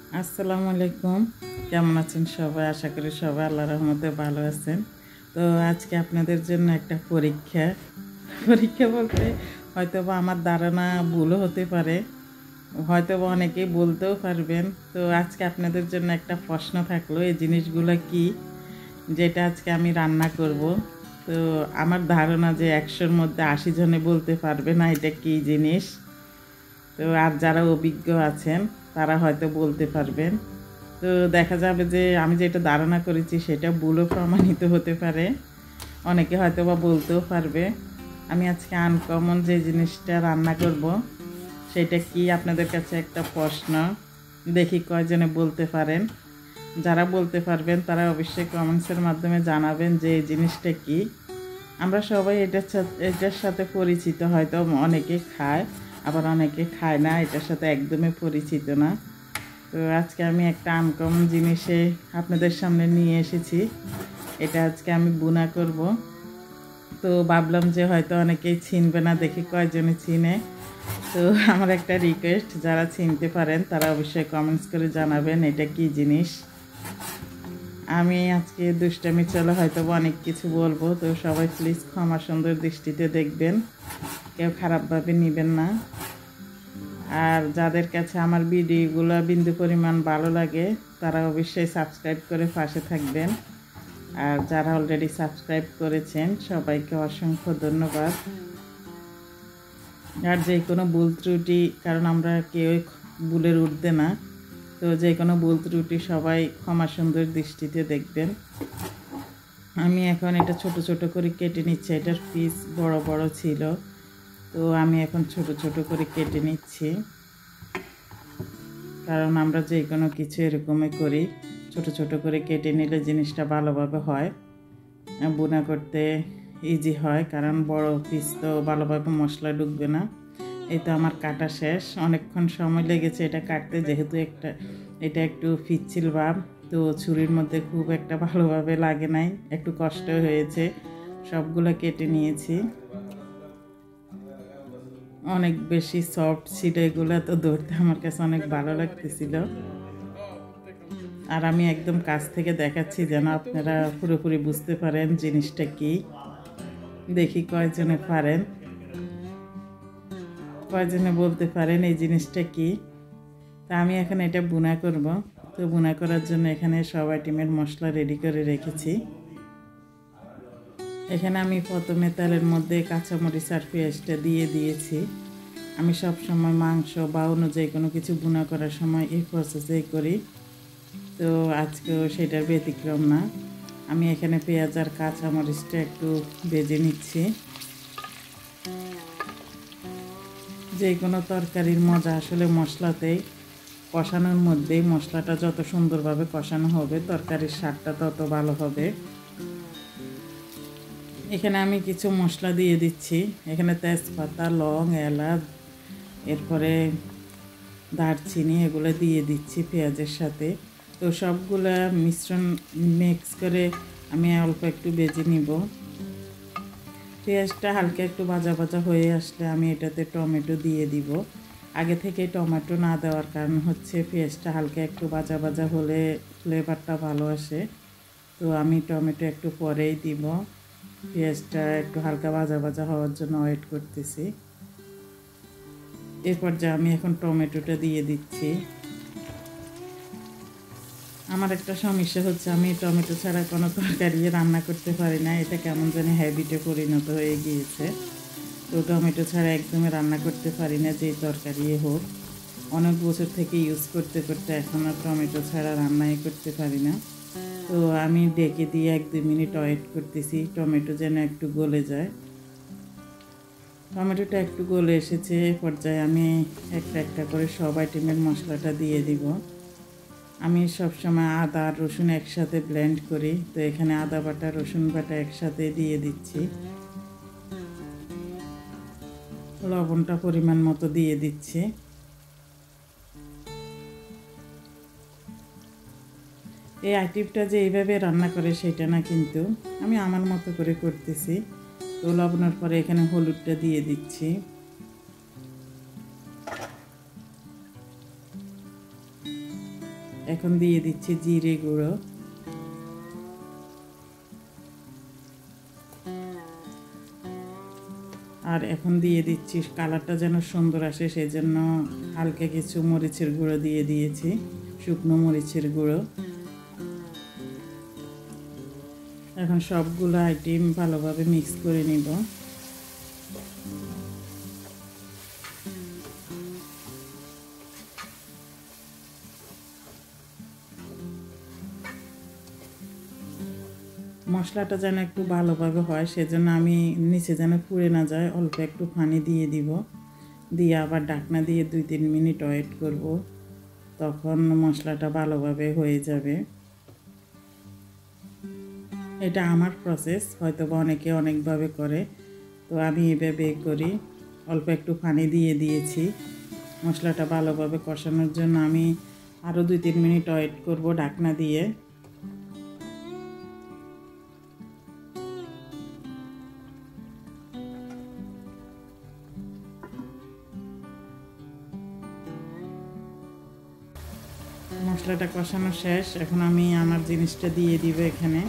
আসসালামু আলাইকুম। কেমন আছেন সবাই? আশা করি সবাই আল্লাহর রহমতে ভালো আছেন। তো আজকে আপনাদের জন্য একটা পরীক্ষা। পরীক্ষা বলতে হয়তোবা আমার ধারণা ভুলও হতে পারে। হয়তোবা অনেকেই বলতেও পারবেন। তো আজকে আপনাদের জন্য একটা প্রশ্ন থাকলো, এই জিনিসগুলো কি? যেটা আজকে আমি রান্না করব। তো আমার ধারণা যে ১০০-র মধ্যে ৮০ জনে বলতে পারবে না এটা কী জিনিস। তো আর যারা অভিজ্ঞ আছেন তারা হয়তো বলতে পারবেন। তো দেখা যাবে যে আমি যেটা ধারণা করেছি সেটা ভুলও প্রমাণিত হতে পারে, অনেকে হয়তো বা বলতেও পারবে। আমি আজকে আনকমন যে জিনিসটা রান্না করব সেটা কি, আপনাদের কাছে একটা প্রশ্ন, দেখি কয়জনে বলতে পারেন। যারা বলতে পারবেন তারা অবশ্যই কমেন্টসের মাধ্যমে জানাবেন যে এই জিনিসটা কি। আমরা সবাই এটার সাথে পরিচিত, হয়তো অনেকে খায় আবার অনেকে খায় না, এটার সাথে একদমই পরিচিত না। তো আজকে আমি একটা আনকমন জিনিসে আপনাদের সামনে নিয়ে এসেছি। এটা আজকে আমি বুনা করব। তো ভাবলাম যে হয়তো অনেকেই চিনবে না, দেখি কয়জনে চিনে। তো আমার একটা রিকোয়েস্ট, যারা চিনতে পারেন তারা অবশ্যই কমেন্টস করে জানাবেন এটা কি জিনিস। আমি আজকে দুষ্টামি চলে হয়তো অনেক কিছু বলবো, তো সবাই প্লিজ ক্ষমা সুন্দর দৃষ্টিতে দেখবেন, কেউ খারাপভাবে নেবেন না। আর যাদের কাছে আমার ভিডিওগুলো বিন্দু পরিমাণ ভালো লাগে তারা অবশ্যই সাবস্ক্রাইব করে পাশে থাকবেন। আর যারা অলরেডি সাবস্ক্রাইব করেছেন সবাইকে অসংখ্য ধন্যবাদ। আর যে কোনো ভুল ত্রুটি, কারণ আমরা কেউই ভুলের ঊর্ধ্বে না, তো যে কোনো ভুল ত্রুটি সবাই ক্ষমা সুন্দর দৃষ্টিতে দেখবেন। আমি এখন এটা ছোট ছোট করে কেটে নিচ্ছি, এটার পিস বড় বড় ছিল, তো আমি এখন ছোট ছোট করে কেটে নিচ্ছি। কারণ আমরা যে কোনো কিছু এরকমই করি, ছোট ছোট করে কেটে নিলে জিনিসটা ভালোভাবে হয়, বোনা করতে ইজি হয়, কারণ বড় পিস তো ভালোভাবে মশলা ঢুকবে না। এই তো আমার কাটা শেষ, অনেকক্ষণ সময় লেগেছে এটা কাটতে, যেহেতু এটা একটু পিচ্ছিল ভাব, তো ছুরির মধ্যে খুব একটা ভালোভাবে লাগে নাই, একটু কষ্ট হয়েছে। সবগুলো কেটে নিয়েছি, অনেক বেশি সফট ছিল এগুলো, তো ধরতে আমার কাছে অনেক ভালো লাগতেছিল। আর আমি একদম কাছ থেকে দেখাচ্ছি যেন আপনারা পুরোপুরি বুঝতে পারেন জিনিসটা কি। দেখি কয়জনে পারেন, কয়জনে বলতে পারেন এই জিনিসটা কি। তা আমি এখন এটা বুনা করব। তো বুনা করার জন্য এখানে সব আইটেমের মশলা রেডি করে রেখেছি। এখানে আমি প্রথমে তেলের মধ্যে কাঁচামরিচ আর পেঁয়াজটা দিয়ে দিয়েছি। আমি সব সময় মাংস বা অন্য যে কোনো কিছু বুনা করার সময় এই প্রসেসেই করি, তো আজকেও সেটার ব্যতিক্রম না। আমি এখানে পেঁয়াজ আর কাঁচামরিচটা একটু ভেজে নিচ্ছি। যে কোনো তরকারির মজা আসলে মশলাতেই, কষানোর মধ্যেই। মশলাটা যত সুন্দরভাবে কষানো হবে তরকারির স্বাদটা তত ভালো হবে। এখানে আমি কিছু মশলা দিয়ে দিচ্ছি, এখানে তেজপাতা, লং, এলাচ, এরপরে দারচিনি, এগুলো দিয়ে দিচ্ছি পেঁয়াজের সাথে। তো সবগুলা মিশ্রণ মিক্স করে আমি অল্প একটু ভেজে নিব। পেঁয়াজটা হালকা একটু ভাজা ভাজা হয়ে আসলে আমি এটাতে টমেটো দিয়ে দিব। আগে থেকে টমেটো না দেওয়ার কারণ হচ্ছে পেঁয়াজটা হালকা একটু ভাজা ভাজা হলে ফ্লেভারটা ভালো আসে, তো আমি টমেটো একটু পরেই দিব। পেঁয়াজটা একটু হালকা ভাজা ভাজা হওয়ার জন্য ওয়েট করতেছি। এরপর যে আমি এখন টমেটোটা দিয়ে দিচ্ছি। আমার একটা সমস্যা হচ্ছে, আমি টমেটো ছাড়া কোনো তরকারি রান্না করতে পারি না, এটা কেমন জানি হ্যাবিটে পরিণত হয়ে গিয়েছে। তো টমেটো ছাড়া একদমই রান্না করতে পারি না, যেই তরকারি হোক। অনেক বছর থেকে ইউজ করতে করতে এখন আর টমেটো ছাড়া রান্নাই করতে পারি না। তো আমি ডেকে দিয়ে 1-2 মিনিট ওয়েট করতেছি টমেটো যেন একটু গলে যায়। টমেটোটা একটু গলে এসেছে, এই পর্যায়ে আমি একটা একটা করে সব আইটেমের মশলাটা দিয়ে দিব। আমি সবসময় আদা আর রসুন একসাথে ব্লেন্ড করি, তো এখানে আদা বাটা রসুন বাটা একসাথে দিয়ে দিচ্ছি। লবণটা পরিমাণ মতো দিয়ে দিচ্ছি। এই আইটেমটা যে এইভাবে রান্না করে সেটা না, কিন্তু আমি আমার মতো করে করতেছি। তো লবণের পরে এখানে হলুদটা দিয়ে দিচ্ছি। এখন দিয়ে দিচ্ছি জিরে গুঁড়ো, আর এখন দিয়ে দিচ্ছি কালারটা যেন সুন্দর আসে সেই জন্য হালকা কিছু মরিচের গুঁড়ো দিয়ে দিয়েছি, শুকনো মরিচের গুঁড়ো। এখন সবগুলো আইটেম ভালোভাবে মিক্স করে নিব। মশলাটা যেন একটু ভালোভাবে হয় সেজন্য আমি নিচে যেন পুড়ে না যায় অল্প একটু পানি দিয়ে দিব, দিয়ে আবার ঢাকনা দিয়ে 2-3 মিনিট ওয়েট করব, তখন মশলাটা ভালোভাবে হয়ে যাবে। এটা আমার প্রসেস, হয়তো বা অনেকে অনেকভাবে করে, তো আমি এভাবে করি। অল্প একটু পানি দিয়ে দিয়েছি মশলাটা ভালোভাবে কষানোর জন্য। আমি আরও 2-3 মিনিট ওয়েট করব ঢাকনা দিয়ে। মশলাটা কষানো শেষ, এখন আমি আমার জিনিসটা দিয়ে দিব এখানে।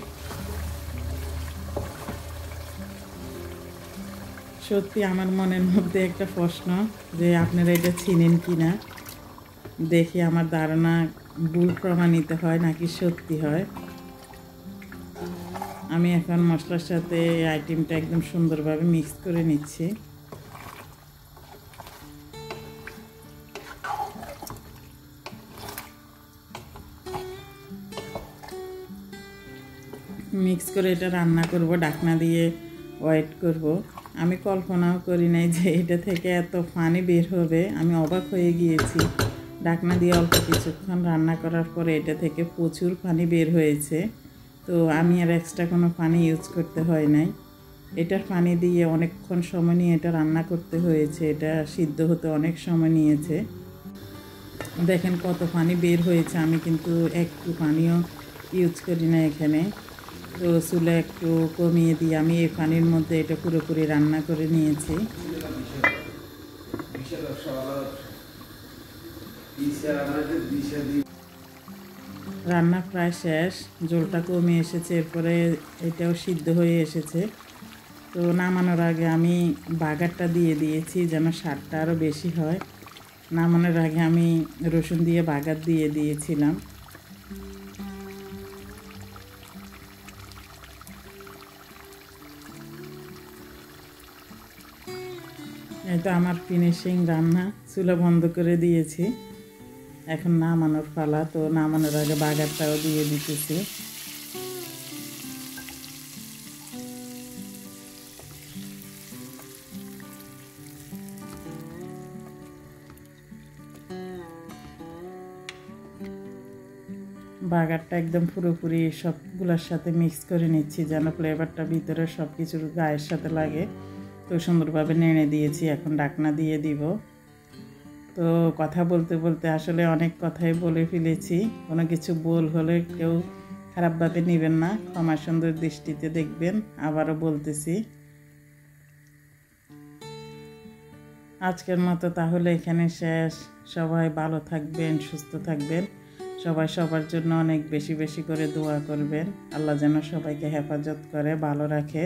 সত্যি আমার মনের মধ্যে একটা প্রশ্ন যে আপনারা এটা চিনেন কি না, দেখি আমার ধারণা ভুল প্রমাণিত হয় নাকি সত্যি হয়। আমি এখন মশলার সাথে আইটেমটা একদম সুন্দরভাবে মিক্স করে নিচ্ছি। মিক্স করে এটা রান্না করব, ঢাকনা দিয়ে ওয়েট করব। আমি কল্পনাও করি নাই যে এটা থেকে এত পানি বের হবে, আমি অবাক হয়ে গিয়েছি। ঢাকনা দিয়ে অল্প কিছুক্ষণ রান্না করার পরে এটা থেকে প্রচুর পানি বের হয়েছে। তো আমি আর এক্সট্রা কোনো পানি ইউজ করতে হয় নাই, এটার পানি দিয়ে অনেকক্ষণ সময় নিয়ে এটা রান্না করতে হয়েছে, এটা সিদ্ধ হতে অনেক সময় নিয়েছে। দেখেন কত পানি বের হয়েছে, আমি কিন্তু একটু পানিও ইউজ করি না এখানে। তো চুলা একটু কমিয়ে দিয়ে আমি এই পানির মধ্যে এটা পুরোপুরি রান্না করে নিয়েছি। রান্না প্রায় শেষ, ঝোলটা কমে এসেছে, এরপরে এটাও সিদ্ধ হয়ে এসেছে। তো নামানোর আগে আমি বাগারটা দিয়ে দিয়েছি যেন স্বাদটা আরও বেশি হয়। নামানোর আগে আমি রসুন দিয়ে বাগার দিয়ে দিয়েছিলাম। এটা আমার ফিনিশিং রান্না, চুলা বন্ধ করে দিয়েছি, এখন নামানোর পালা। তো নামানোর আগে বাগারটাও দিয়ে দিতেছি। বাগারটা একদম পুরোপুরি সবগুলোর সাথে মিক্স করে নিচ্ছি যেন ফ্লেভারটা ভিতরে সব কিছুর গায়ের সাথে লাগে। তো সুন্দরভাবে নেড়ে দিয়েছি, এখন ঢাকনা দিয়ে দিব। তো কথা বলতে বলতে আসলে অনেক কথাই বলে ফেলেছি, কোনো কিছু ভুল হলে কেউ খারাপভাবে নেবেন না, ক্ষমা সুন্দর দৃষ্টিতে দেখবেন। আবারও বলতেছি, আজকের মতো তাহলে এখানে শেষ। সবাই ভালো থাকবেন, সুস্থ থাকবেন, সবাই সবার জন্য অনেক বেশি বেশি করে দোয়া করবেন। আল্লাহ যেন সবাইকে হেফাজত করে, ভালো রাখে।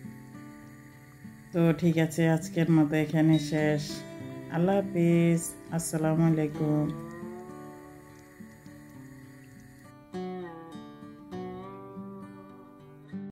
তো ঠিক আছে, আজকের মতো এখানে শেষ। আল্লাহ হাফিজ, আসসালামু আলাইকুম।